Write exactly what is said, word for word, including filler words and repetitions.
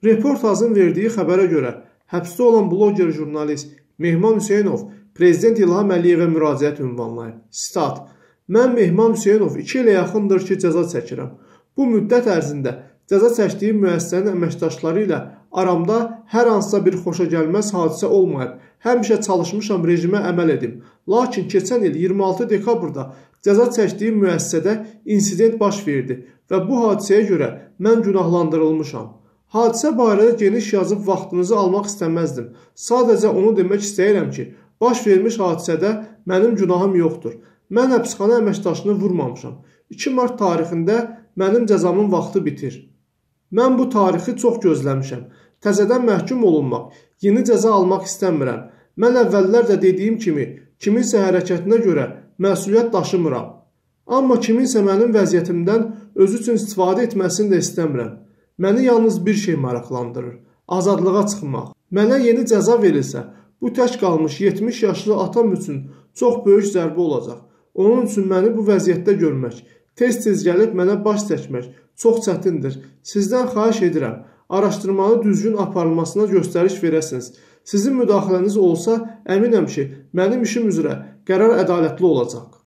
Reportajın verdiyi xəbərə görə, həbsdə olan bloger jurnalist Mehman Hüseynov Prezident İlham Əliyevə müraciət ünvanlayıb. Stat: Mən Mehman Hüseynov iki ilə yaxındır ki, cəza çəkirəm. Bu müddət ərzində cəza çəkdiyim müəssisənin əməkdaşları ilə aramda hər hansısa bir xoşagəlməz hadisə olmayıb. Həmişə çalışmışam, rejimə əməl edim. Lakin keçən il iyirmi altı dekabrda cəza çəkdiyim müəssisədə insident baş verdi və bu hadisəyə görə mən günahlandırılmışam. Hadisə barədə geniş yazıb vaxtınızı almaq istəməzdim. Sadəcə onu demək istəyirəm ki, baş vermiş hadisədə mənim günahım yoxdur. Mən həbsxana əməkdaşını vurmamışam. iki mart tarixində mənim cəzamın vaxtı bitir. Mən bu tarixi çox gözləmişəm. Təzədən məhkum olunmaq, yeni cəza almaq istəmirəm. Mən əvvəllər də dediyim kimi, kiminsə hərəkətinə görə məsuliyyət daşımıram. Amma kiminsə mənim vəziyyətimdən özü üçün istifadə etməsini də istəmirəm. Məni yalnız bir şey maraqlandırır, azadlığa çıxmaq. Mənə yeni cəza verilsə, bu tək qalmış yetmiş yaşlı atam üçün çox böyük zərbə olacaq. Onun üçün məni bu vəziyyətdə görmək, tez-tez gəlib mənə baş çəkmək çox çətindir. Sizdən xahiş edirəm, araşdırmanı düzgün aparılmasına göstəriş verəsiniz. Sizin müdaxiləniz olsa, əminəm ki, mənim işim üzrə qərar ədalətli olacaq.